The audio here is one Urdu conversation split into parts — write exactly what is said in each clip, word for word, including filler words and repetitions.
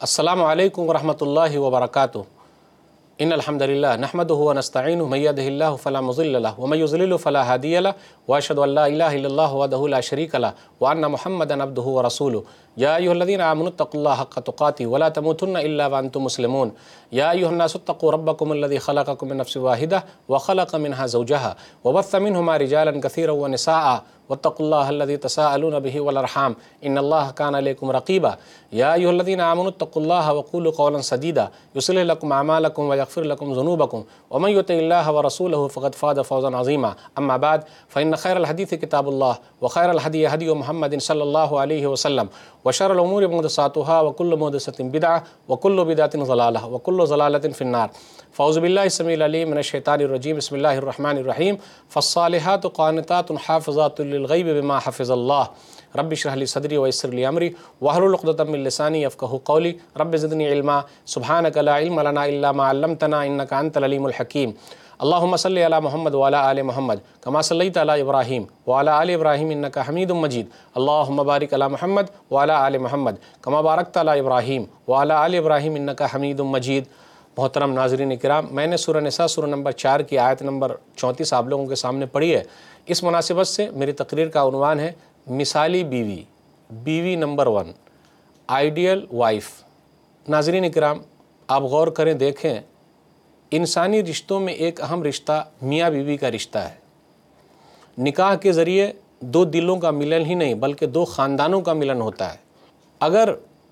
السلام علیکم ورحمۃ اللہ وبرکاتہ ان الحمد للہ نحمده ونستعینه من يهده الله فلا مضل له ومن يضلل فلا هادي له واشهد ان لا اله الا الله وحده لا شريك له وان محمدا عبده ورسوله يا ايها الذين امنوا اتقوا الله حق تقاته ولا تموتن الا وانتم مسلمون يا ايها الناس اتقوا ربكم الذي خلقكم من نفس واحده وخلق منها زوجها وبث منهما رجالا كثيرا ونساء واتقوا الله الذي تساءلون به والارحام ان الله كان عليكم رقيبا يا ايها الذين امنوا اتقوا الله وقولوا قولا سديدا يصلح لكم اعمالكم ويغفر لكم ذنوبكم ومن يطع الله ورسوله فقد فاز فوزا عظيما اما بعد فان خير الحديث كتاب الله وخير الهدي هدي محمد صلى الله عليه وسلم وشر الامور محدثاتها وكل محدثة بدعة وكل بدعة ضلالة وكل ضلالة في النار فاعوذ بالله السميع العليم من الشيطان الرجيم بسم الله الرحمن الرحيم فالصالحات قانتات حافظات للغيب بما حفظ الله رب اشرح لي صدري ويسر لي امري واحلل عقدة من لساني يفقهوا قولي رب زدني علما سبحانك لا علم لنا الا ما علمتنا انك انت العليم الحكيم اللهم صل على محمد وعلى آل محمد كما صليت على إبراهيم وعلى آل إبراهيم إنك حميد مجيد اللهم بارك على محمد وعلى آل محمد كما باركت على إبراهيم وعلى آل إبراهيم إنك حميد مجيد۔ محترم ناظرین کرام، میں نے سورہ نساء سورہ نمبر چار کی آیت نمبر چونتیس آپ لوگوں کے سامنے پڑھی ہے۔ اس مناسبت سے میری تقریر کا عنوان ہے مثالی بیوی، بیوی نمبر ون، آئیڈیل وائف۔ ناظرین کرام، آپ غور کریں، دیکھیں، انسانی رشتوں میں ایک اہم رشتہ میاں بیوی کا رشتہ ہے۔ نکاح کے ذریعے دو دلوں کا ملن ہی نہیں بلکہ دو خاندانوں کا ملن ہوتا ہے۔ اگر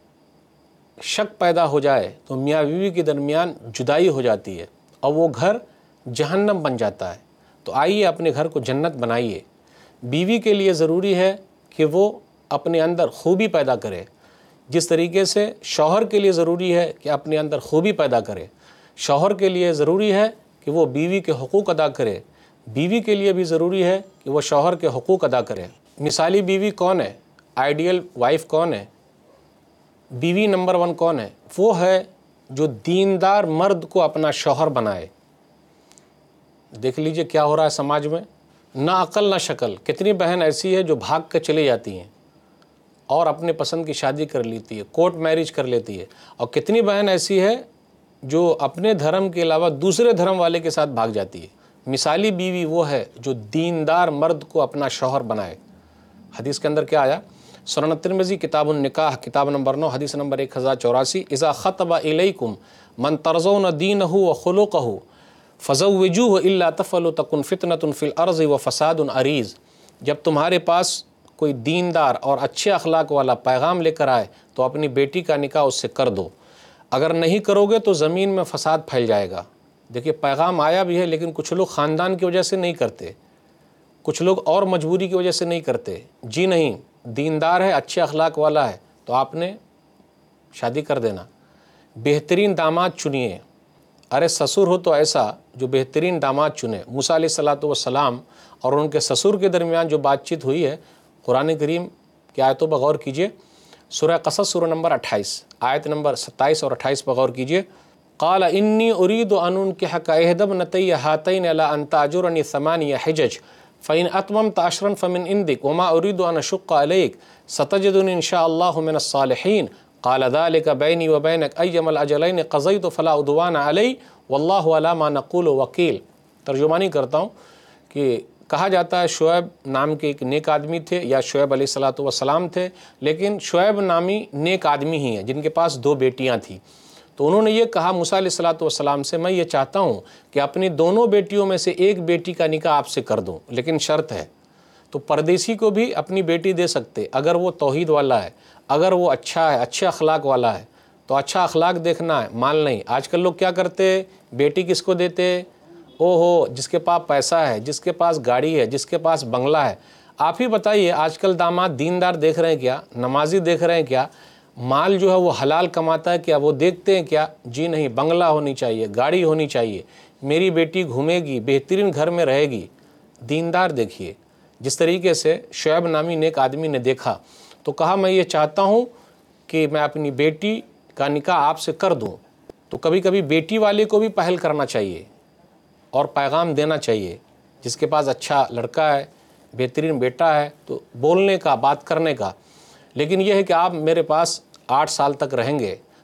شک پیدا ہو جائے تو میاں بیوی کے درمیان جدائی ہو جاتی ہے اور وہ گھر جہنم بن جاتا ہے۔ تو آئیے اپنے گھر کو جنت بنائیے۔ بیوی کے لیے ضروری ہے کہ وہ اپنے اندر خوبی پیدا کرے، جس طریقے سے شوہر کے لیے ضروری ہے کہ اپنے اندر خوبی پیدا کرے۔ شوہر کے لیے ضروری ہے کہ وہ بیوی کے حقوق ادا کرے، بیوی کے لیے بھی ضروری ہے کہ وہ شوہر کے حقوق ادا کرے۔ مثالی بیوی کون ہے؟ آئیڈیل وائف کون ہے؟ بیوی نمبر ون کون ہے؟ وہ ہے جو دیندار مرد کو اپنا شوہر بنائے۔ دیکھ لیجئے کیا ہو رہا ہے سماج میں، نہ عقل نہ شکل۔ کتنی بہن ایسی ہے جو بھاگ کے چلے جاتی ہیں اور اپنے پسند کی شادی کر لیتی ہے، کورٹ میرج کر لیتی ہے، اور کتنی بہن ایسی ہے جو اپنے دھرم کے علاوہ دوسرے دھرم والے کے ساتھ بھاگ جاتی ہے۔ مثالی بیوی وہ ہے جو دیندار مرد کو اپنا شوہر بنائے۔ حدیث کے اندر کیا آیا؟ سنن ترمذی کتاب النکاح کتاب نمبر نو حدیث نمبر ایک ہزار چوراسی، اذا خطب الیکم من ترضون دینہ وخلقہ فزوجوہ الا تفعلوا تکن فتنۃ فی الارض وفساد عریض۔ جب تمہارے پاس کوئی دیندار اور اچھے اخلاق والا پیغام لے کر آئے تو اپنی بیٹی کا نکاح اس سے کر دو، اگر نہیں کرو گے تو زمین میں فساد پھیل جائے گا۔ دیکھیے، پیغام آیا بھی ہے لیکن کچھ لوگ خاندان کی وجہ سے نہیں کرتے، کچھ لوگ اور مجبوری کی وجہ سے نہیں کرتے۔ جی نہیں، دیندار ہے، اچھے اخلاق والا ہے تو آپ نے شادی کر دینا۔ بہترین داماد چنیے۔ ارے سسر ہو تو ایسا جو بہترین داماد چنے۔ موسیٰ علیہ الصلوۃ والسلام اور ان کے سسر کے درمیان جو بات چیت ہوئی ہے، قرآن کریم کی آیتوں پر غور کیجیے۔ سورہ قصص سورہ نمبر اٹھائیس آیت نمبر ستائیس اور اٹھائیس پر غور کیجیے۔ قال انی ارید ان انکحک احدی ابنتی ہاتین علی ان تاجرنی ثمانیہ حجج فإن أتممت عشرا فمن عندك وما أريد أن أشق عليك ستجدني إن شاء الله من الصالحين قال ذلك بيني وبينك أيما الأجلين قضيت فلا عدوان علي والله على ما نقول وكيل۔ ترجمانی کرتا ہوں کہ کہا جاتا ہے شعیب نام کے ایک نیک آدمی تھے، یا شعیب علیہ الصلوۃ والسلام تھے، لیکن شعیب نامی نیک آدمی ہی ہیں جن کے پاس دو بیٹیاں تھیں۔ تو انہوں نے یہ کہا موسیٰ علیہ الصلوۃ والسلام سے، میں یہ چاہتا ہوں کہ اپنی دونوں بیٹیوں میں سے ایک بیٹی کا نکاح آپ سے کر دوں، لیکن شرط ہے۔ تو پردیسی کو بھی اپنی بیٹی دے سکتے اگر وہ توحید والا ہے، اگر وہ اچھا ہے، اچھے اخلاق والا ہے۔ تو اچھا اخلاق دیکھنا ہے، مال نہیں۔ آج کل لوگ کیا کرتے، بیٹی کس کو دیتے؟ او ہو جس کے پاس پیسہ ہے، جس کے پاس گاڑی ہے، جس کے پاس بنگلہ ہے۔ آپ ہی بتائیے، آج کل داماد دیندار دیکھ رہے ہیں کیا؟ نمازی دیکھ رہے ہیں کیا؟ مال جو ہے وہ حلال کماتا ہے کیا؟ وہ دیکھتے ہیں کیا؟ جی نہیں، بنگلہ ہونی چاہیے، گاڑی ہونی چاہیے، میری بیٹی گھومے گی، بہترین گھر میں رہے گی۔ دیندار دیکھیے، جس طریقے سے شعیب نامی نیک آدمی نے دیکھا تو کہا میں یہ چاہتا ہوں کہ میں اپنی بیٹی کا نکاح آپ سے کر دوں۔ تو کبھی کبھی بیٹی والے کو بھی پہل کرنا چاہیے اور پیغام دینا چاہیے۔ جس کے پاس اچھا لڑکا ہے، بہترین بیٹا ہے، تو بولنے کا، بات کرنے کا۔ لیکن یہ ہے کہ آپ میرے پاس آٹھ سال تک رہیں گے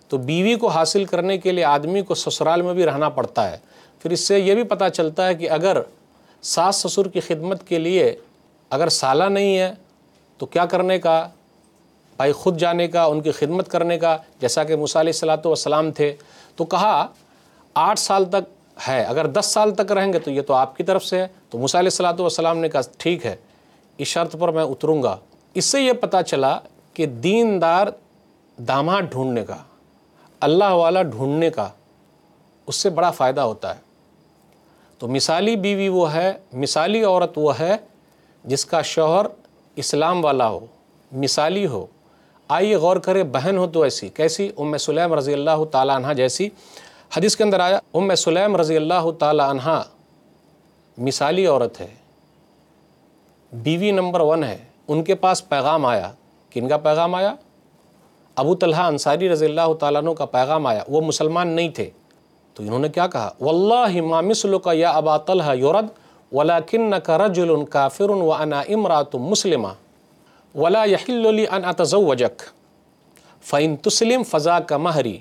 تو بیوی کو حاصل کرنے کے لیے آدمی کو سسرال میں بھی رہنا پڑتا ہے۔ پھر اس سے یہ بھی پتہ چلتا ہے کہ اگر ساس سسر کی خدمت کے لیے اگر سالہ نہیں ہے تو کیا کرنے کا؟ بھائی خود جانے کا، ان کی خدمت کرنے کا، جیسا کہ موسیٰ علیہ الصلوۃ والسلام تھے تو کہا آٹھ سال تک ہے، اگر دس سال تک رہیں گے تو یہ تو آپ کی طرف سے ہے۔ تو موسیٰ علیہ الصلوۃ والسلام نے کہا ٹھیک ہے، اس شرط پر میں اتروں گا۔ اس سے یہ پتہ چلا کہ دیندار داماد ڈھونڈنے کا، اللہ والا ڈھونڈنے کا، اس سے بڑا فائدہ ہوتا ہے۔ تو مثالی بیوی وہ ہے، مثالی عورت وہ ہے جس کا شوہر اسلام والا ہو، مثالی ہو۔ آئیے غور کرے، بہن ہو تو ایسی کیسی؟ ام سلیم رضی اللہ تعالی عنہ جیسی۔ حدیث کے اندر آیا ام سلیم رضی اللہ تعالی عنہ مثالی عورت ہے، بیوی نمبر ون ہے۔ ان کے پاس پیغام آیا، کن کا پیغام آیا؟ ابو طلحہ انصاری رضی اللہ تعالیٰ عنہ کا پیغام آیا، وہ مسلمان نہیں تھے۔ تو انہوں نے کیا کہا؟ واللہ ما مثلک یا ابا طلحہ یرد ولکنک رجل کافر وانا امرأۃ مسلمہ ولا یحل لی ان اتزوجک فإن تسلم فذاک مہری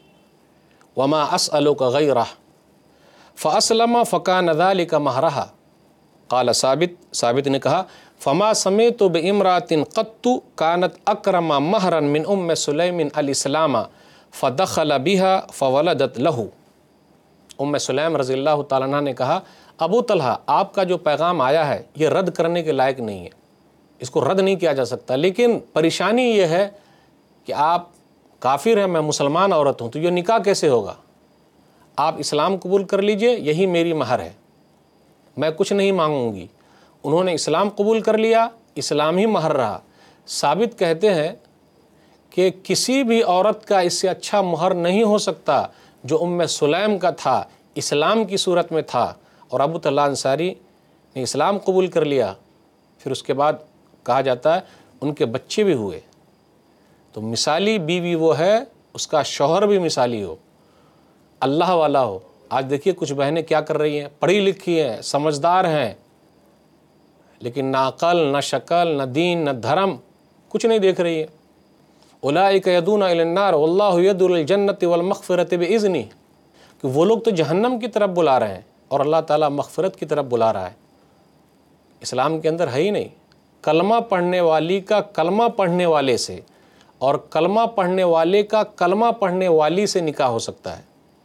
وما اسألک غیرہ فاسلم فکان ذلک مہرہا۔ قال ثابت ثابت نے کہا فما سمیت بامرأۃ قط کانت اکرم مہرا من ام سلیم الاسلام فدخل بها فولدت له۔ ام سلیم رضی اللہ تعالیٰ عنہ نے کہا ابو طلحہ آپ کا جو پیغام آیا ہے یہ رد کرنے کے لائق نہیں ہے، اس کو رد نہیں کیا جا سکتا، لیکن پریشانی یہ ہے کہ آپ کافر ہیں، میں مسلمان عورت ہوں، تو یہ نکاح کیسے ہوگا؟ آپ اسلام قبول کر لیجئے، یہی میری مہر ہے، میں کچھ نہیں مانگوں گی۔ انہوں نے اسلام قبول کر لیا، اسلام ہی مہر رہا۔ ثابت کہتے ہیں کہ کسی بھی عورت کا اس سے اچھا مہر نہیں ہو سکتا جو ام سلیم کا تھا، اسلام کی صورت میں تھا، اور ابو طلحہ انصاری نے اسلام قبول کر لیا۔ پھر اس کے بعد کہا جاتا ہے ان کے بچے بھی ہوئے۔ تو مثالی بیوی وہ ہے اس کا شوہر بھی مثالی ہو، اللہ والا ہو۔ آج دیکھیے کچھ بہنیں کیا کر رہی ہیں، پڑھی لکھی ہیں، سمجھدار ہیں، لیکن نہ عقل، نہ شکل، نہ دین، نہ دھرم، کچھ نہیں دیکھ رہی ہے۔ اولئک یدعون الی النار واللہ یدعو الی الجنۃ والمغفرۃ باذنہ، کہ وہ لوگ تو جہنم کی طرف بلا رہے ہیں اور اللہ تعالیٰ مغفرت کی طرف بلا رہا ہے۔ اسلام کے اندر ہے ہی نہیں، کلمہ پڑھنے والی کا کلمہ پڑھنے والے سے اور کلمہ پڑھنے والے کا کلمہ پڑھنے والی سے نکاح ہو سکتا ہے۔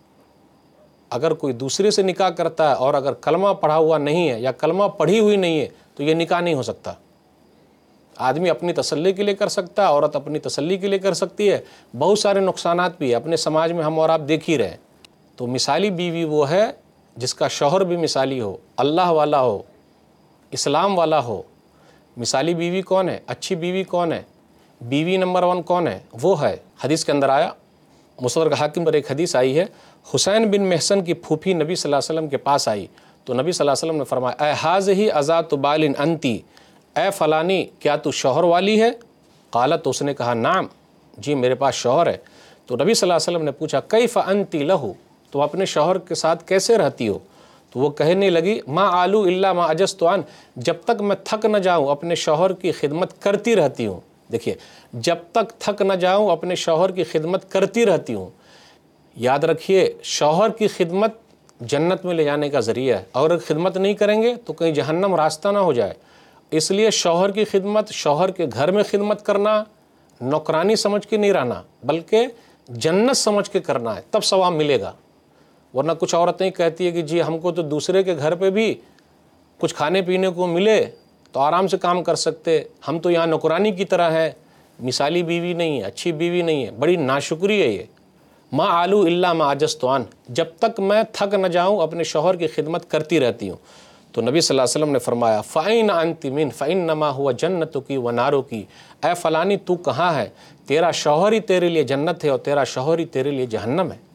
اگر کوئی دوسرے سے نکاح کرتا ہے اور اگر کلمہ پڑھا ہوا نہیں ہے یا کلمہ پڑھی ہوئی نہیں ہے تو یہ نکاح نہیں ہو سکتا۔ آدمی اپنی تسلی کے لیے کر سکتا ہے، عورت اپنی تسلی کے لیے کر سکتی ہے، بہت سارے نقصانات بھی ہیں اپنے سماج میں، ہم اور آپ دیکھ ہی رہے ہیں۔ تو مثالی بیوی وہ ہے جس کا شوہر بھی مثالی ہو، اللہ والا ہو، اسلام والا ہو۔ مثالی بیوی کون ہے؟ اچھی بیوی کون ہے؟ بیوی نمبر ون کون ہے؟ وہ ہے، حدیث کے اندر آیا، مستدرک حاکم پر ایک حدیث آئی ہے، حسین بن محسن کی پھوپھی نبی صلی اللہ علیہ وسلم کے پاس آئی تو نبی صلی اللہ علیہ وسلم نے فرمایا اے حاذہ اذات بال انتی، اے فلانی کیا تو شوہر والی ہے؟ قالت، تو اس نے کہا نعم، جی میرے پاس شوہر ہے۔ تو نبی صلی اللہ علیہ وسلم نے پوچھا کیف انتی لہ، تو اپنے شوہر کے ساتھ کیسے رہتی ہو؟ تو وہ کہنے لگی ما آلو الا ما عجزت عن، جب تک میں تھک نہ جاؤں اپنے شوہر کی خدمت کرتی رہتی ہوں۔ دیکھیے، جب تک تھک نہ جاؤں اپنے شوہر کی خدمت کرتی رہتی ہوں۔ یاد رکھیے، شوہر کی خدمت جنت میں لے جانے کا ذریعہ ہے، اور اگر خدمت نہیں کریں گے تو کہیں جہنم راستہ نہ ہو جائے۔ اس لیے شوہر کی خدمت، شوہر کے گھر میں خدمت کرنا نوکرانی سمجھ کے نہیں رہنا، بلکہ جنت سمجھ کے کرنا ہے، تب ثواب ملے گا۔ ورنہ کچھ عورتیں کہتی ہے کہ جی ہم کو تو دوسرے کے گھر پہ بھی کچھ کھانے پینے کو ملے تو آرام سے کام کر سکتے، ہم تو یہاں نوکرانی کی طرح ہے۔ مثالی بیوی نہیں ہے، اچھی بیوی نہیں ہے، بڑی ناشکری ہے یہ۔ ما آلو الا ما عجزت عن، جب تک میں تھک نہ جاؤں اپنے شوہر کی خدمت کرتی رہتی ہوں۔ تو نبی صلی اللہ علیہ وسلم نے فرمایا فَإِنْ أَنْتِ مِنْ فَإِنَّمَا هُوَ جَنَّتُكِ وَنَارُكِ، اے فلانی تو کہاں ہے؟ تیرا شوہر ہی تیرے لیے جنت ہے اور تیرا شوہر ہی تیرے لیے جہنم ہے۔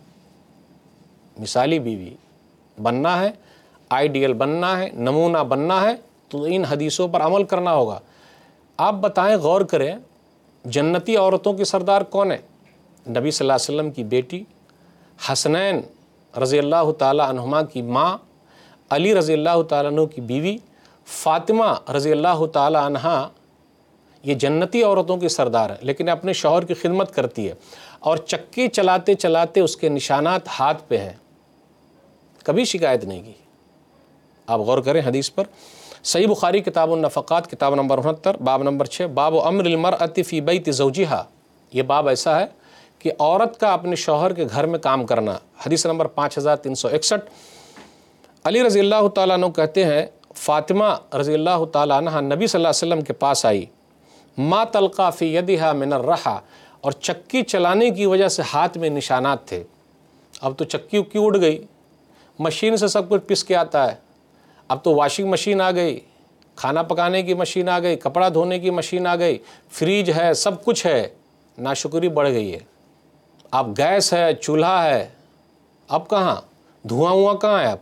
مثالی بیوی بننا ہے، آئیڈیل بننا ہے، نمونہ بننا ہے تو ان حدیثوں پر عمل کرنا ہوگا۔ آپ بتائیں، غور کریں، جنتی عورتوں کی سردار کون ہے؟ نبی صلی اللہ علیہ وسلم کی بیٹی، حسنین رضی اللہ تعالی عنہما کی ماں، علی رضی اللہ تعالیٰ عنہ کی بیوی، فاطمہ رضی اللہ تعالی عنہا، یہ جنتی عورتوں کی سردار ہے، لیکن اپنے شوہر کی خدمت کرتی ہے۔ اور چکی چلاتے چلاتے اس کے نشانات ہاتھ پہ ہیں، کبھی شکایت نہیں کی۔ آپ غور کریں حدیث پر۔ صحیح بخاری کتاب النفقات کتاب نمبر انہتر باب نمبر چھ، باب امر المرأۃ فی بیت زوجہا، یہ باب ایسا ہے کہ عورت کا اپنے شوہر کے گھر میں کام کرنا۔ حدیث نمبر پانچ ہزار تین سو اکسٹھ، علی رضی اللہ تعالیٰ عنہ کہتے ہیں فاطمہ رضی اللہ تعالیٰ عنہ نبی صلی اللہ علیہ وسلم کے پاس آئی، ما تلقى فی یدہا من الرحا، اور چکی چلانے کی وجہ سے ہاتھ میں نشانات تھے۔ اب تو چکی اکی اڑ گئی، مشین سے سب کچھ پس کے آتا ہے، اب تو واشنگ مشین آ گئی، کھانا پکانے کی مشین آ گئی، کپڑا دھونے کی مشین آ گئی، فریج ہے، سب کچھ ہے، ناشکری بڑھ گئی ہے۔ اب گیس ہے، چولہا ہے، اب کہاں دھواں ہوا کہاں ہے، اب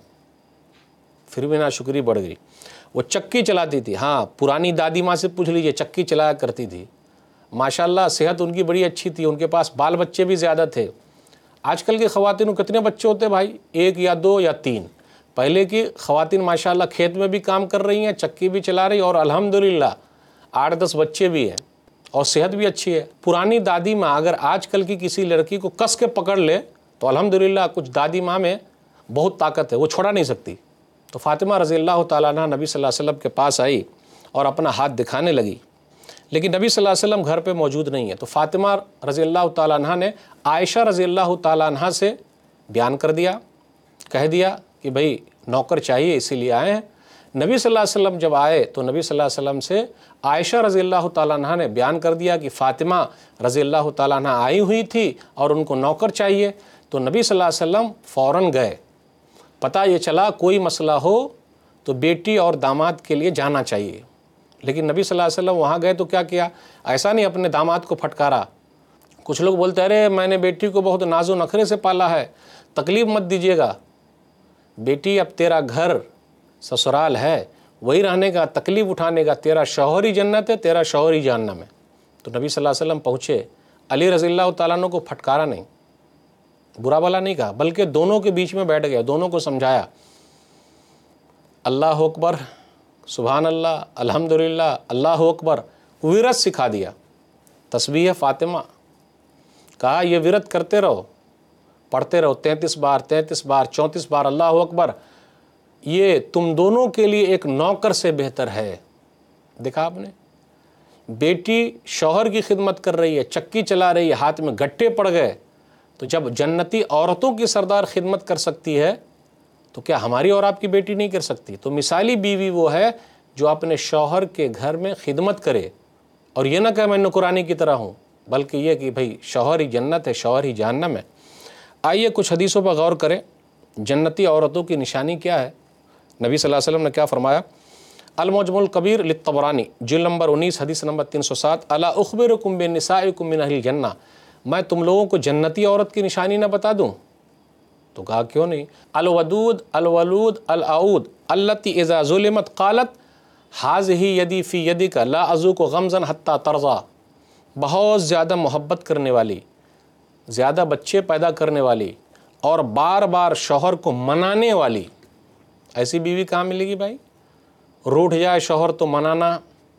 پھر بھی ناشکری بڑھ گئی۔ وہ چکی چلاتی تھی، ہاں پرانی دادی ماں سے پوچھ لیجئے، چکی چلایا کرتی تھی، ماشاءاللہ صحت ان کی بڑی اچھی تھی، ان کے پاس بال بچے بھی زیادہ تھے۔ آج کل کی خواتین کو کتنے بچے ہوتے بھائی؟ ایک یا دو یا تین۔ پہلے کی خواتین ماشاءاللہ کھیت میں بھی کام کر رہی ہیں، چکی بھی چلا رہی، اور الحمدللہ آٹھ دس بچے بھی ہیں اور صحت بھی اچھی ہے۔ پرانی دادی ماں اگر آج کل کی کسی لڑکی کو کس کے پکڑ لے تو الحمدللہ کچھ دادی ماں میں بہت طاقت ہے، وہ چھوڑا نہیں سکتی۔ تو فاطمہ رضی اللہ تعالیٰ عنہ نبی صلی اللہ علیہ وسلم کے پاس آئی اور اپنا ہاتھ دکھانے لگی، لیکن نبی صلی اللہ علیہ وسلم گھر پہ موجود نہیں ہے۔ تو فاطمہ رضی اللہ تعالیٰ عنہ نے عائشہ رضی اللہ تعالیٰ عنہ سے بیان کر دیا، کہہ دیا کہ بھئی نوکر چاہیے اسی لیے آئے ہیں۔ نبی صلی اللہ علیہ وسلم جب آئے تو نبی صلی اللہ علیہ وسلم سے عائشہ رضی اللہ تعالیٰ عنہ نے بیان کر دیا کہ فاطمہ رضی اللہ تعالیٰ عنہ آئی ہوئی تھی اور ان کو نوکر چاہیے۔ تو نبی صلی اللہ علیہ وسلم فوراً گئے، پتہ یہ چلا کوئی مسئلہ ہو تو بیٹی اور داماد کے لیے جانا چاہیے، لیکن نبی صلی اللہ علیہ وسلم وہاں گئے تو کیا کیا؟ ایسا نہیں اپنے داماد کو پھٹکارا۔ کچھ لوگ بولتے ہیں ارے میں نے بیٹی کو بہت ناز و نخرے سے پالا ہے، تکلیف مت دیجیے گا، بیٹی اب تیرا گھر سسرال ہے، وہی رہنے کا، تکلیف اٹھانے کا، تیرا شوہر ہی جنت ہے، تیرا شوہر ہی جہنم ہے۔ تو نبی صلی اللہ علیہ وسلم پہنچے، علی رضی اللہ تعالیٰ عنہ کو پھٹکارا نہیں، برا بھلا نہیں کہا، بلکہ دونوں کے بیچ میں بیٹھ گیا، دونوں کو سمجھایا، اللہ اکبر، سبحان اللہ، الحمدللہ، اللہ اکبر، ورد سکھا دیا، تسبیح فاطمہ، کہا یہ ورد کرتے رہو، پڑھتے رہو، تینتیس بار تینتیس بار چونتیس بار اللہ اکبر، یہ تم دونوں کے لیے ایک نوکر سے بہتر ہے۔ دیکھا آپ نے، بیٹی شوہر کی خدمت کر رہی ہے، چکی چلا رہی ہے، ہاتھ میں گٹے پڑ گئے، تو جب جنتی عورتوں کی سردار خدمت کر سکتی ہے تو کیا ہماری اور آپ کی بیٹی نہیں کر سکتی؟ تو مثالی بیوی وہ ہے جو اپنے شوہر کے گھر میں خدمت کرے، اور یہ نہ کہ میں نوکرانی کی طرح ہوں، بلکہ یہ کہ بھئی شوہر ہی جنت ہے، شوہر ہی جہنم ہے۔ آئیے کچھ حدیثوں پر غور کریں، جنتی عورتوں کی نشانی کیا ہے؟ نبی صلی اللہ علیہ وسلم نے کیا فرمایا؟ المعجم الکبیر للطبرانی جلد نمبر انیس حدیث نمبر تین سو سات، الا اخبرکم بنسائکم من اہل الجنہ، میں تم لوگوں کو جنتی عورت کی نشانی نہ بتا دوں؟ تو کہا کیوں نہیں؟ الودود الولود الاعود التی اذا ظلمت قالت ھذہ یدی فی یدک لا اذوق غمزا حتی ترضی، بہت زیادہ محبت کرنے والی، زیادہ بچے پیدا کرنے والی، اور بار بار شوہر کو منانے والی، ایسی بیوی کہاں ملے گی بھائی؟ روٹھ جائے شوہر تو منانا،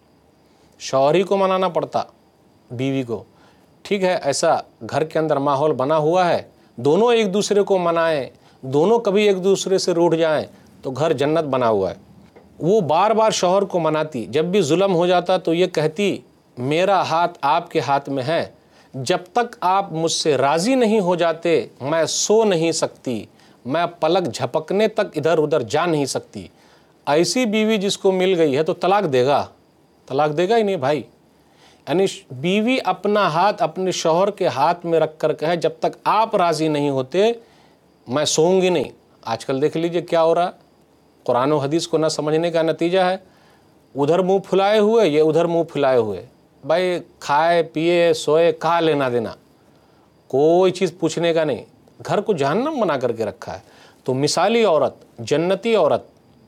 شوہر ہی کو منانا پڑتا بیوی کو۔ ٹھیک ہے، ایسا گھر کے اندر ماحول بنا ہوا ہے، دونوں ایک دوسرے کو منائیں، دونوں کبھی ایک دوسرے سے روٹھ جائیں تو گھر جنت بنا ہوا ہے۔ وہ بار بار شوہر کو مناتی، جب بھی ظلم ہو جاتا تو یہ کہتی میرا ہاتھ آپ کے ہاتھ میں ہے، جب تک آپ مجھ سے راضی نہیں ہو جاتے میں سو نہیں سکتی، میں پلک جھپکنے تک ادھر ادھر جا نہیں سکتی۔ ایسی بیوی جس کو مل گئی ہے تو طلاق دے گا؟ طلاق دے گا ہی نہیں بھائی۔ یعنی بیوی اپنا ہاتھ اپنے شوہر کے ہاتھ میں رکھ کر کہے جب تک آپ راضی نہیں ہوتے میں سوؤں گی نہیں۔ آج کل دیکھ لیجئے کیا ہو رہا ہے، قرآن و حدیث کو نہ سمجھنے کا نتیجہ ہے، ادھر منہ پھلائے ہوئے، یہ ادھر منہ پھلائے ہوئے، بھائی کھائے پیے سوئے کہاں لینا دینا، کوئی چیز پوچھنے کا نہیں، گھر کو جہنم بنا کر کے رکھا ہے۔ تو مثالی عورت، جنتی عورت،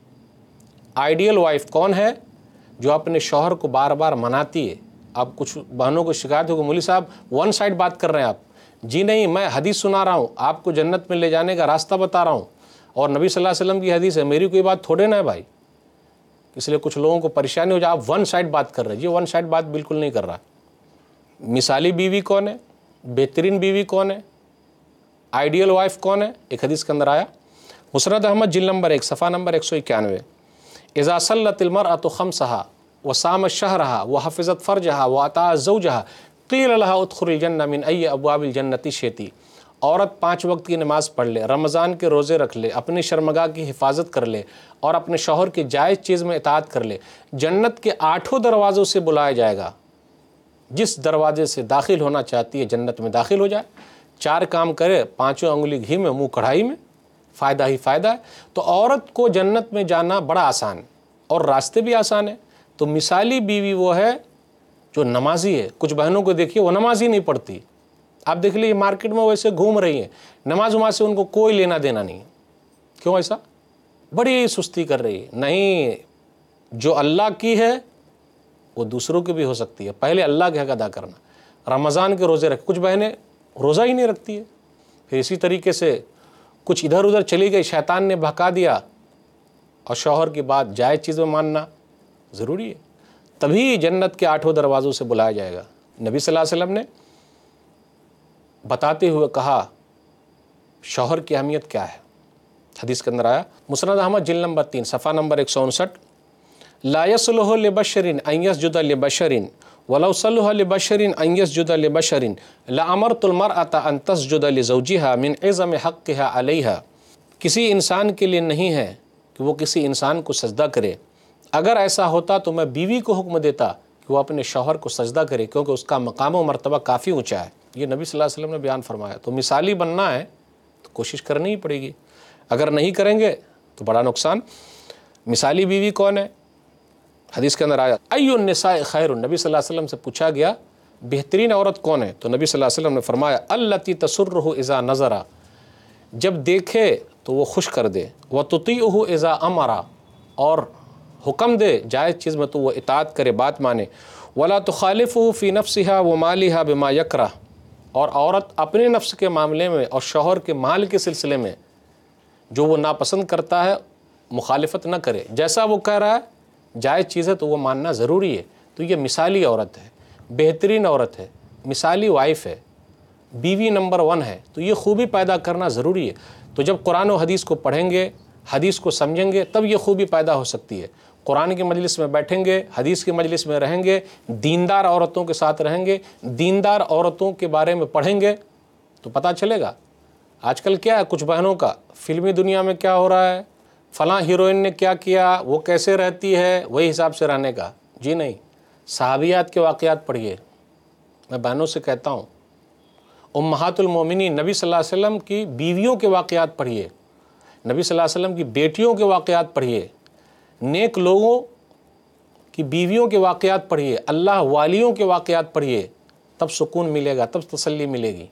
آئیڈیل وائف کون ہے؟ جو اپنے شوہر کو بار بار مناتی ہے۔ اب کچھ بہنوں کو شکایت ہو کہ مولوی صاحب ون سائڈ بات کر رہے ہیں آپ۔ جی نہیں، میں حدیث سنا رہا ہوں، آپ کو جنت میں لے جانے کا راستہ بتا رہا ہوں، اور نبی صلی اللہ علیہ وسلم کی حدیث ہے، میری کوئی بات تھوڑے نہ ہے بھائی۔ اس لیے کچھ لوگوں کو پریشانی ہو جائے، آپ ون سائڈ بات کر رہے ہیں، یہ ون سائڈ بات بالکل نہیں کر رہا۔ مثالی بیوی کون ہے؟ बेहतरीन बीवी कौन है, आइडियल वाइफ कौन है। एक हदीस के अंदर आया, मुस्नद अहमद जिल नंबर एक सफ़ा नंबर एक सौ इक्यानवे, इज़ा सल्लतिल मरअतु खम्सहा व सामत शहरहा व हफ़िज़त फ़र्जहा व अताअत ज़ौजहा क़ील लहा उदख़ुलिल जन्नह मिन अय्यि अब्वाबिल जन्नति शिअति। औरत पाँच वक्त की नमाज़ पढ़ ले, रमज़ान के रोज़े रख ले, अपनी शर्मगाह की हिफाजत कर ले और अपने शौहर की जायज़ चीज़ में इताअत कर ले, जन्नत के आठों दरवाज़ों से बुलाया जाएगा। जिस दरवाजे से दाखिल होना चाहती है जन्नत में दाखिल हो जाए। चार काम करे, पाँचों अंगुली घी में मुँह कढ़ाई में, फ़ायदा ही फ़ायदा है। तो औरत को जन्नत में जाना बड़ा आसान और रास्ते भी आसान है। तो मिसाली बीवी वो है जो नमाजी है। कुछ बहनों को देखिए वो नमाजी नहीं पढ़ती, आप देख लीजिए मार्केट में वैसे घूम रही हैं, नमाज वमाज से उनको कोई लेना देना नहीं। क्यों ऐसा? बड़ी सुस्ती कर रही है। नहीं, जो अल्लाह की है वो दूसरों की भी हो सकती है। पहले अल्लाह के हक अदा करना। रमज़ान के रोज़े रख, कुछ बहनें रोज़ा ही नहीं रखती है। फिर इसी तरीके से कुछ इधर उधर चली गई, शैतान ने भड़का दिया, और शौहर की बात जायज़ चीज़ में मानना ज़रूरी है। तभी जन्नत के आठों दरवाज़ों से बुलाया जाएगा। नबी सल्लल्लाहु अलैहि वसल्लम ने बताते हुए कहा शौहर की अहमियत क्या है। हदीस के अंदर आया, मुस्नद अहमद जिल नंबर तीन सफ़ा नंबर एक सौ उनसठ, ला यसलुहु लिबशरिन अन यसजुदा लिबशरिन वलौ सलुहा लिबशरिन अन यसजुदा लिबशरिन लअमरतुल मरअता अन तस्जुदा लिज़ौजिहा मिन इज़्म हक़्क़िहा अलैहा। किसी इंसान के लिए नहीं है कि वो किसी इंसान को सजदा करे। अगर ऐसा होता तो मैं बीवी को हुक्म देता कि वो अपने शौहर को सजदा करे, क्योंकि उसका मकाम व मर्तबा काफ़ी ऊँचा है। ये नबी सल्लल्लाहु अलैहि वसल्लम ने बयान फरमाया। तो मिसाली बनना है तो कोशिश करनी ही पड़ेगी। अगर नहीं करेंगे तो बड़ा नुकसान। मिसाली बीवी कौन है? हदीस के अंदर आया, अय्युन निसाए खैरुन। नबी सल्लल्लाहु अलैहि वसल्लम से पूछा गया बेहतरीन औरत कौन है? तो नबी सल्लल्लाहु अलैहि वसल्लम ने फरमाया, अल्लती तसुर्रुहु इज़ा नज़रा, जब देखे तो वो खुश कर दे, व तुतीउहु इज़ा अमरा, और हुक्म दे जायज़ चीज़ में तो वो इताअत करे, बात माने, वला तुखालिफुहु फ़ी नफ्सिहा व मालिहा बिमा यकरा, और औरत अपने नफ्स के मामले में और शौहर के माल के सिलसिले में जो वो नापसंद करता है मुखालिफत न करे। जैसा वो कह रहा है जायज़ चीज़ है तो वो मानना ज़रूरी है। तो ये मिसाली औरत है, बेहतरीन औरत है, मिसाली वाइफ है, बीवी नंबर वन है। तो ये खूबी पैदा करना ज़रूरी है। तो जब कुरान और हदीस को पढ़ेंगे, हदीस को समझेंगे, तब ये खूबी पैदा हो सकती है। कुरान की मजलिस में बैठेंगे, हदीस की मजलिस में रहेंगे, दीनदार औरतों के साथ रहेंगे, दीनदार औरतों के बारे में पढ़ेंगे तो पता चलेगा। आजकल क्या है, कुछ बहनों का फिल्मी दुनिया में क्या हो रहा है, फ़लाँ हीरोइन ने क्या किया, वो कैसे रहती है, वही हिसाब से रहने का। जी नहीं, सहाबियात के वाक़यात पढ़िए। मैं बहनों से कहता हूँ, उम्महातुल मोमिनीन नबी सल्लल्लाहु अलैहि वसल्लम की बीवियों के वाक़यात पढ़िए, नबी सल्लल्लाहु अलैहि वसल्लम की बेटियों के वाक़यात पढ़िए, नेक लोगों की बीवियों के वाक़यात पढ़िए, अल्लाह वालियों के वाक़यात पढ़िए, तब सुकून मिलेगा, तब तसल्ली मिलेगी।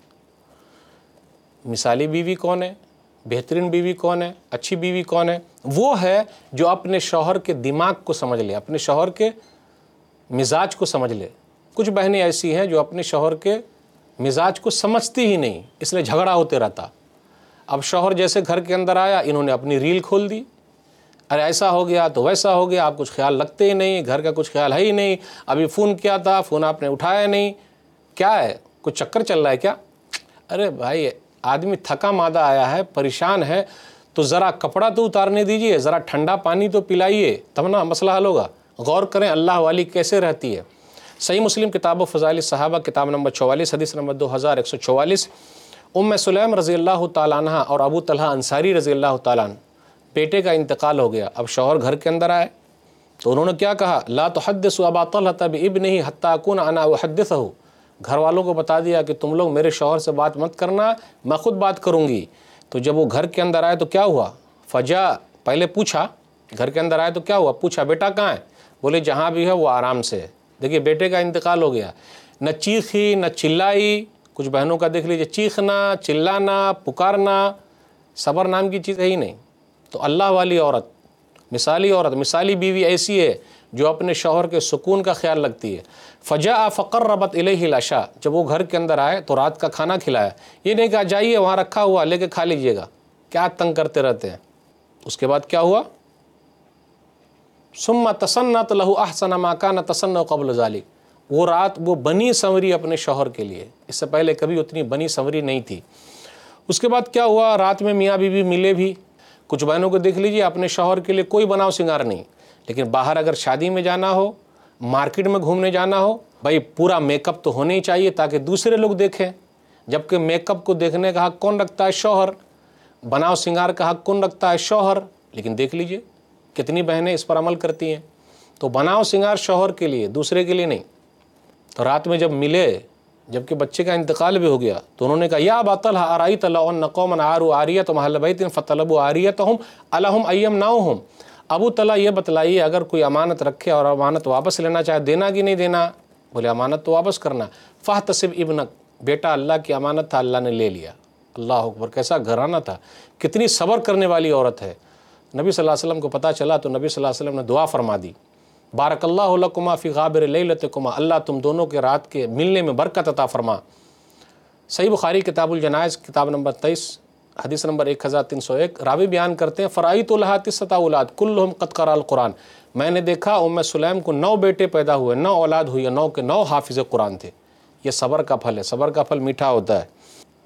मिसाली बीवी कौन है, बेहतरीन बीवी कौन है, अच्छी बीवी कौन है? वो है जो अपने शौहर के दिमाग को समझ ले, अपने शौहर के मिजाज को समझ ले। कुछ बहनें ऐसी हैं जो अपने शौहर के मिजाज को समझती ही नहीं, इसलिए झगड़ा होते रहता। अब शौहर जैसे घर के अंदर आया, इन्होंने अपनी रील खोल दी, अरे ऐसा हो गया तो वैसा हो गया, आप कुछ ख्याल रखते ही नहीं, घर का कुछ ख्याल है ही नहीं, अभी फ़ोन किया था, फ़ोन आपने उठाया नहीं, क्या है, कुछ चक्कर चल रहा है क्या? अरे भाई, आदमी थका मादा आया है, परेशान है, तो ज़रा कपड़ा तो उतारने दीजिए, ज़रा ठंडा पानी तो पिलाइए, तब ना मसला हल होगा। गौर करें अल्लाह वाली कैसे रहती है। सही मुस्लिम किताब फ़ज़ाइल सहाबा किताब नंबर चौवालीस हदीस नंबर दो हज़ार एक सौ चौवालीस, उम्म सुलैम रज़ी अल्लाह तआला अन्हा और अबू तलहा अंसारी रज़ी अल्लाह तआला अन्हु, बेटे का इंतकाल हो गया। अब शौहर घर के अंदर आए तो उन्होंने क्या कहा, ला तुहद्दिसु अबा तलहा बिइब्निही हत्ता अकून अना उहद्दिसहु, घर वालों को बता दिया कि तुम लोग मेरे शौहर से बात मत करना, मैं ख़ुद बात करूँगी। तो जब वो घर के अंदर आए तो क्या हुआ, फ़जा, पहले पूछा, घर के अंदर आए तो क्या हुआ, पूछा बेटा कहाँ है, बोले जहाँ भी है वो आराम से। देखिए बेटे का इंतकाल हो गया, न चीखी न चिल्लाई। कुछ बहनों का देख लीजिए, चीखना, चिल्लाना, पुकारना, सब्र नाम की चीज़ है ही नहीं। तो अल्लाह वाली औरत, मिसाली औरत, मिसाली बीवी ऐसी है जो अपने शौहर के सुकून का ख्याल रखती है। फ़जा फ़क़र्रबत इलैहिल अशा, जब वो घर के अंदर आए तो रात का खाना खिलाया। ये नहीं कहा जाइए वहाँ रखा हुआ लेके खा लीजिएगा, क्या तंग करते रहते हैं। उसके बाद क्या हुआ, सुम्मा तसन्नत लहु अहसन मा कान तसन्नु क़ब्ल ज़ालिक, وہ رات وہ بنی سنوری اپنے شوہر کے لیے، اس سے پہلے کبھی اتنی بنی سنوری نہیں تھی۔ اس کے بعد کیا ہوا، رات میں میاں بیوی بی ملے بھی۔ کچھ بہنوں کو دیکھ لیجیے اپنے شوہر کے لیے کوئی بناؤ سنگار نہیں، لیکن باہر اگر شادی میں جانا ہو، مارکیٹ میں گھومنے جانا ہو، بھائی پورا میک اپ تو ہونا ہی چاہیے تاکہ دوسرے لوگ دیکھیں، جبکہ میک اپ کو دیکھنے کا حق کون رکھتا ہے؟ شوہر۔ بناؤ سنگار کا حق کون رکھتا ہے؟ شوہر۔ لیکن دیکھ لیجئے کتنی بہنیں اس پر عمل کرتی ہیں۔ تو بناؤ سنگار شوہر کے لیے، دوسرے کے لیے نہیں۔ تو رات میں جب ملے، جبکہ بچے کا انتقال بھی ہو گیا، تو انہوں نے کہا یا ابا طلحہ ارأیت لو ان قوما عاروا عاریۃهم اہل بیت فطلبوا عاریتهم الہم ایمنعوہم۔ ابو طلحہ یہ بتلائیے اگر کوئی امانت رکھے اور امانت واپس لینا چاہے، دینا کہ نہیں دینا؟ بولے امانت تو واپس کرنا۔ فاحتسب ابنک، بیٹا اللہ کی امانت تھا، اللہ نے لے لیا۔ اللہ اکبر، کیسا گھرانہ تھا، کتنی صبر کرنے والی عورت ہے۔ نبی صلی اللہ علیہ وسلم کو پتہ چلا تو نبی صلی اللہ علیہ وسلم نے دعا فرما دی، بارک اللہ لکما فی غابر لیلتکما، اللہ تم دونوں کے رات کے ملنے میں برکت عطا فرما۔ صحیح بخاری کتاب الجنائز کتاب نمبر تیئیس حدیث نمبر ایک ہزار تین سو ایک، راوی بیان کرتے ہیں فرأیت لہا تسعۃ اولاد کلہم قد قرأ القرآن، میں نے دیکھا ام سلیم کو نو بیٹے پیدا ہوئے، نو اولاد ہوئی، نو کے نو حافظ قرآن تھے۔ یہ صبر کا پھل ہے، صبر کا پھل میٹھا ہوتا ہے۔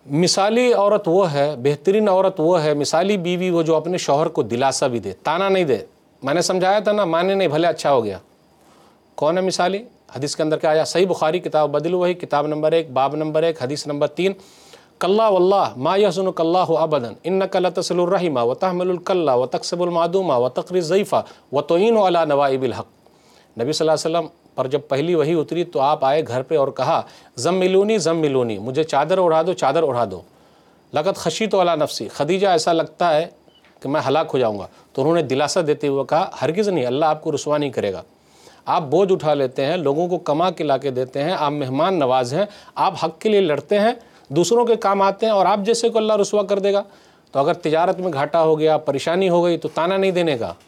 مثالی عورت وہ ہے، بہترین عورت وہ ہے، مثالی بیوی وہ جو اپنے شوہر کو دلاسا بھی دے، تانا نہیں دے۔ میں نے سمجھایا تھا نا، مانے نہیں بھلے اچھا ہو گیا۔ کون ہے مثالی؟ حدیث کے اندر کیا آیا؟ صحیح بخاری کتاب بدل وحی کتاب نمبر ایک باب نمبر ایک حدیث نمبر تین، کلا واللہ ما یحزنک اللہ ابدا انک لتصل الرحم وتحمل الکلا وتکسب المعدوم وتقری الضیف وتعین علی نوائب الحق۔ نبی صلی اللہ علیہ وسلم پر جب پہلی وحی اتری تو آپ آئے گھر پہ اور کہا زملونی زملونی، مجھے چادر اڑا دو، چادر اڑا دو۔ لقد خشیت علی نفسی، خدیجہ ایسا لگتا ہے کہ میں ہلاک ہو جاؤں گا۔ تو انہوں نے دلاسا دیتے ہوئے کہا ہرگز نہیں، اللہ آپ کو رسوا نہیں کرے گا۔ آپ بوجھ اٹھا لیتے ہیں، لوگوں کو کما کے لا کے دیتے ہیں، آپ مہمان نواز ہیں، آپ حق کے لیے لڑتے ہیں، دوسروں کے کام آتے ہیں، اور آپ جیسے کو اللہ رسوا کر دے گا۔ تو اگر تجارت میں گھاٹا ہو گیا، پریشانی ہو گئی، تو تانا نہیں دینے کا،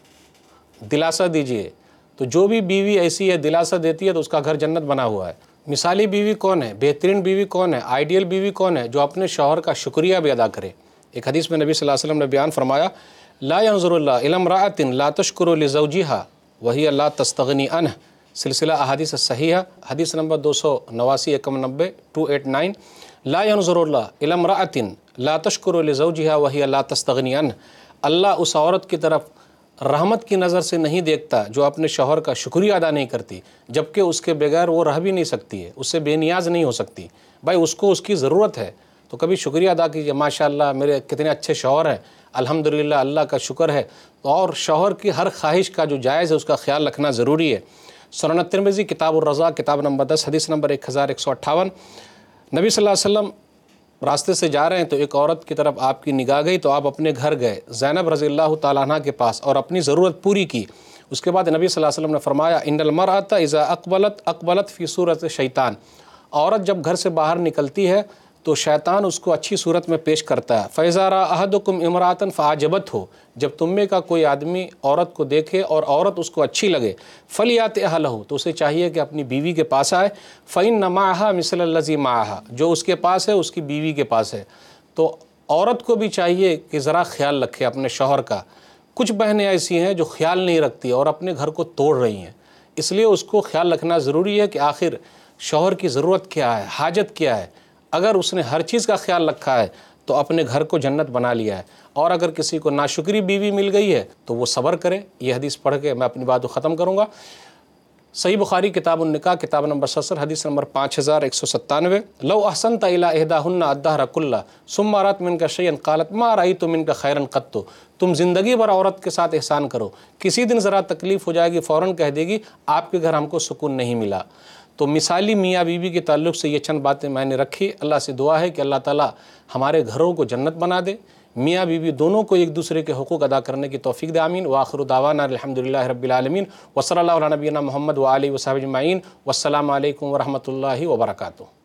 دلاسا دیجئے۔ تو جو بھی بیوی ایسی ہے دلاسا دیتی ہے تو اس کا گھر جنت بنا ہوا ہے۔ مثالی بیوی کون ہے؟ بہترین بیوی کون ہے؟ آئیڈیل بیوی کون ہے؟ جو اپنے شوہر کا شکریہ بھی ادا کرے۔ ایک حدیث میں نبی صلی اللہ علیہ وسلم نے بیان فرمایا لا ينظر اللہ الی امرأۃ لا تشکر لزوجہا وہی لا تستغنی عنہ، سلسلہ احادیث صحیحہ حدیث نمبر دو سو نواسی اکم نبے ٹو ایٹ نائن، لا ينظر اللہ الی امرأۃ لا تشکر لزوجہا وہی لا تستغنی عنہ، اللہ اس عورت کی طرف رحمت کی نظر سے نہیں دیکھتا جو اپنے شوہر کا شکریہ ادا نہیں کرتی، جبکہ اس کے بغیر وہ رہ بھی نہیں سکتی ہے، اس سے بے نیاز نہیں ہو سکتی۔ بھائی اس کو اس کی ضرورت ہے تو کبھی شکریہ ادا کیجیے، ماشاءاللہ میرے کتنے اچھے شوہر ہیں، الحمدللہ اللہ کا شکر ہے۔ اور شوہر کی ہر خواہش کا جو جائز ہے اس کا خیال رکھنا ضروری ہے۔ سنن ترمذی کتاب الرضا کتاب نمبر دس حدیث نمبر ایک ہزار ایک سو اٹھاون، نبی صلی اللہ علیہ وسلم راستے سے جا رہے ہیں تو ایک عورت کی طرف آپ کی نگاہ گئی تو آپ اپنے گھر گئے زینب رضی اللہ تعالیٰ عنہ کے پاس اور اپنی ضرورت پوری کی۔ اس کے بعد نبی صلی اللہ علیہ وسلم نے فرمایا ان المرأۃ اذا اقبلت اقبلت فی صورت شیطان، عورت جب گھر سے باہر نکلتی ہے تو شیطان اس کو اچھی صورت میں پیش کرتا ہے۔ فَإِذَا رَأَى أَحَدُكُمْ امْرَأَةً فَأَعْجَبَتْهُ، جب تم میں کا کوئی آدمی عورت کو دیکھے اور عورت اس کو اچھی لگے، فَلْيَأْتِ أَهْلَهُ، تو اسے چاہیے کہ اپنی بیوی کے پاس آئے، فَإِنَّ مَعَهَا مِثْلَ الَّذِي مَعَهَا، جو اس کے پاس ہے اس کی بیوی کے پاس ہے۔ تو عورت کو بھی چاہیے کہ ذرا خیال رکھے اپنے شوہر کا۔ کچھ بہنیں ایسی ہیں جو خیال نہیں رکھتی اور اپنے گھر کو توڑ رہی ہیں، اس لیے اس کو خیال رکھنا ضروری ہے کہ آخر شوہر کی ضرورت کیا ہے، حاجت کیا ہے۔ اگر اس نے ہر چیز کا خیال رکھا ہے تو اپنے گھر کو جنت بنا لیا ہے، اور اگر کسی کو ناشکری بیوی مل گئی ہے تو وہ صبر کرے۔ یہ حدیث پڑھ کے میں اپنی بات کو ختم کروں گا۔ صحیح بخاری کتاب النکاح کتاب نمبر ستر حدیث نمبر پانچ ہزار ایک سو ستانوے، لو احسنت الی احداہن الدہر کلہ ثم رأت منک شیئا قالت ما رأیت منک خیرا قط، تم زندگی بھر عورت کے ساتھ احسان کرو، کسی دن ذرا تکلیف ہو جائے گی فوراً کہہ دے گی آپ کے گھر ہم کو سکون نہیں ملا۔ تو مثالی میاں بیوی کے تعلق سے یہ چند باتیں میں نے رکھی۔ اللہ سے دعا ہے کہ اللہ تعالی ہمارے گھروں کو جنت بنا دے، میاں بیوی دونوں کو ایک دوسرے کے حقوق ادا کرنے کی توفیق دے، آمین۔ وآخر دعوانا الحمدللہ رب العالمین، وصلی اللہ علی نبینا محمد وآلہ وصحبہ اجمعین، والسلام علیکم ورحمۃ اللہ وبرکاتہ۔